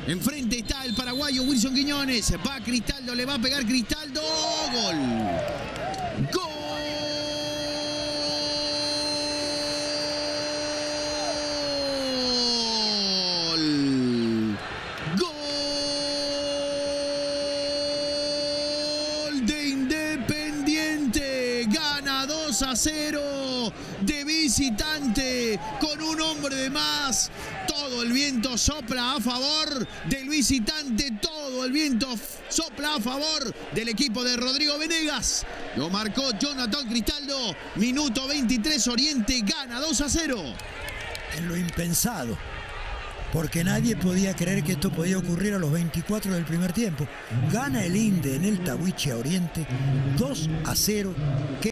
Enfrente está el paraguayo Wilson Quiñones. Va Cristaldo, le va a pegar Cristaldo. Gol. Gol. Gol de Independiente. Gana 2-0 de visitante con un hombre de más. Todo el viento sopla a favor del visitante, todo el viento sopla a favor del equipo de Rodrigo Venegas. Lo marcó Jonathan Cristaldo, minuto 23, Oriente gana 2-0. En lo impensado, porque nadie podía creer que esto podía ocurrir a los 24 del primer tiempo. Gana el Inde en el Tahuiche a Oriente 2-0.